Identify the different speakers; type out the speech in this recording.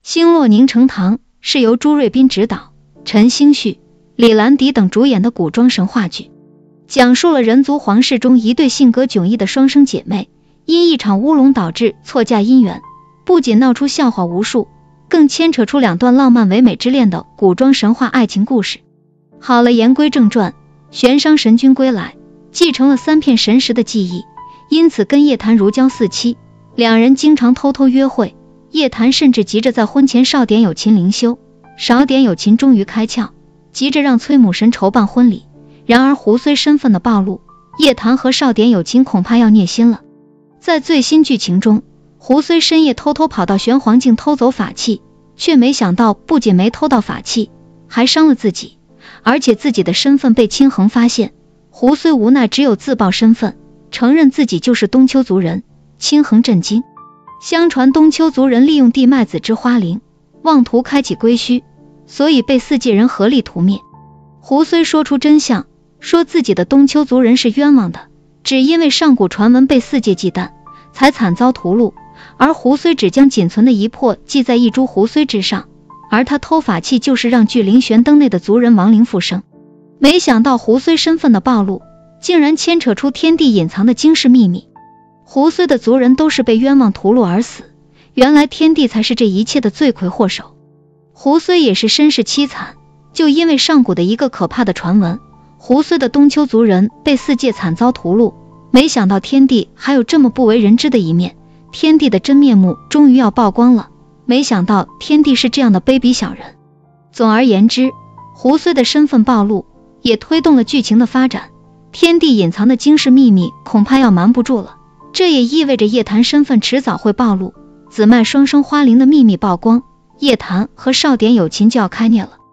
Speaker 1: 星落凝成糖是由朱瑞斌执导，陈星旭、李兰迪等主演的古装神话剧，讲述了人族皇室中一对性格迥异的双生姐妹，因一场乌龙导致错嫁姻缘，不仅闹出笑话无数，更牵扯出2段浪漫唯美之恋的古装神话爱情故事。好了，言归正传，玄商神君归来，继承了3片神石的记忆，因此跟叶檀如胶似漆，两人经常偷偷约会。叶檀甚至急着在婚前少点有琴灵修，少点有琴终于开窍，急着让崔母神筹办婚礼。然而胡虽身份的暴露，叶檀和少点有琴恐怕要虐心了。在最新剧情中，胡虽深夜偷偷跑到玄黄境偷走法器，却没想到不仅没偷到法器，还伤了自己，而且自己的身份被青衡发现。胡虽无奈，只有自曝身份，承认自己就是东丘族人。青衡震惊，相传东丘族人利用地脉子之花灵，妄图开启归墟，所以被4界人合力屠灭。胡虽说出真相，说自己的东丘族人是冤枉的，只因为上古传闻被4界忌惮，才惨遭屠戮。而胡虽只将仅存的一魄记在一株胡虽之上，而他偷法器就是让聚灵玄灯内的族人亡灵复生。没想到胡虽身份的暴露，竟然牵扯出天地隐藏的惊世秘密。胡虽的族人都是被冤枉屠戮而死，原来天帝才是这一切的罪魁祸首。胡虽也是身世凄惨，就因为上古的一个可怕的传闻，胡虽的东丘族人被4界惨遭屠戮。没想到天帝还有这么不为人知的一面，天帝的真面目终于要曝光了。没想到天帝是这样的卑鄙小人。总而言之，胡虽的身份暴露，也推动了剧情的发展。天帝隐藏的惊世秘密恐怕要瞒不住了，这也意味着叶檀身份迟早会暴露，紫脉双生花灵的秘密曝光，叶檀和少点有琴就要开孽了。